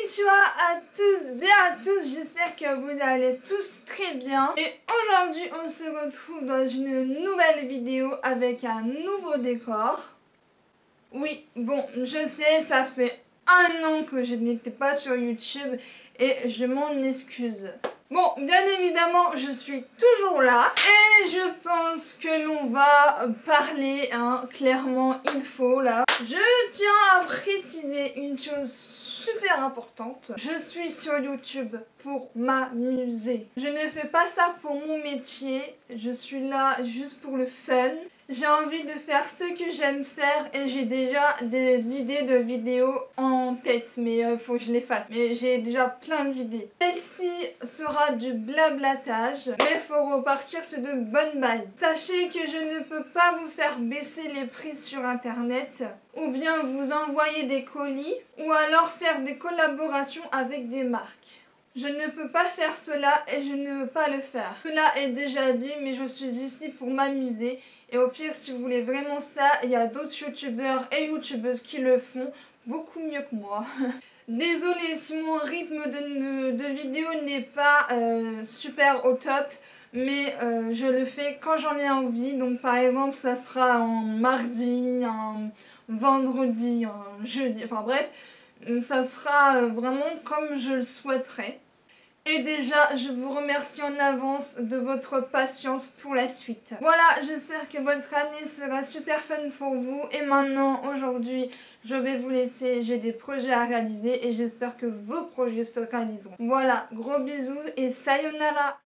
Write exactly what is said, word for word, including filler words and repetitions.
Konnichiwa à tous et à tous, j'espère que vous allez tous très bien. Et aujourd'hui on se retrouve dans une nouvelle vidéo avec un nouveau décor. Oui, bon, je sais, ça fait un an que je n'étais pas sur YouTube et je m'en excuse. Bon, bien évidemment, je suis toujours là et je pense que l'on va parler, hein, clairement, il faut là. Je tiens à préciser une chose super importante. Je suis sur YouTube pour m'amuser. Je ne fais pas ça pour mon métier, je suis là juste pour le fun. J'ai envie de faire ce que j'aime faire et j'ai déjà des idées de vidéos en tête, mais euh, faut que je les fasse. Mais j'ai déjà plein d'idées. Celle-ci sera du blablatage, mais il faut repartir sur de bonnes bases. Sachez que je ne peux pas vous faire baisser les prix sur internet, ou bien vous envoyer des colis, ou alors faire des collaborations avec des marques. Je ne peux pas faire cela et je ne veux pas le faire. Cela est déjà dit, mais je suis ici pour m'amuser. Et au pire, si vous voulez vraiment ça, il y a d'autres youtubeurs et youtubeuses qui le font beaucoup mieux que moi. Désolée si mon rythme de, de vidéo n'est pas euh, super au top, mais euh, je le fais quand j'en ai envie. Donc par exemple, ça sera un mardi, un vendredi, un jeudi, enfin bref. Ça sera vraiment comme je le souhaiterais. Et déjà, je vous remercie en avance de votre patience pour la suite. Voilà, j'espère que votre année sera super fun pour vous. Et maintenant, aujourd'hui, je vais vous laisser. J'ai des projets à réaliser et j'espère que vos projets se réaliseront. Voilà, gros bisous et sayonara!